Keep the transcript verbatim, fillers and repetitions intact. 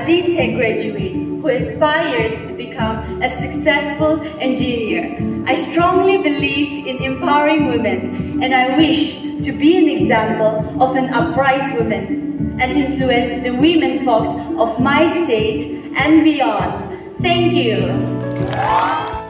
a D Tech graduate who aspires to become a successful engineer. I strongly believe in empowering women, and I wish to be an example of an upright woman and influence the women folks of my state and beyond. Thank you.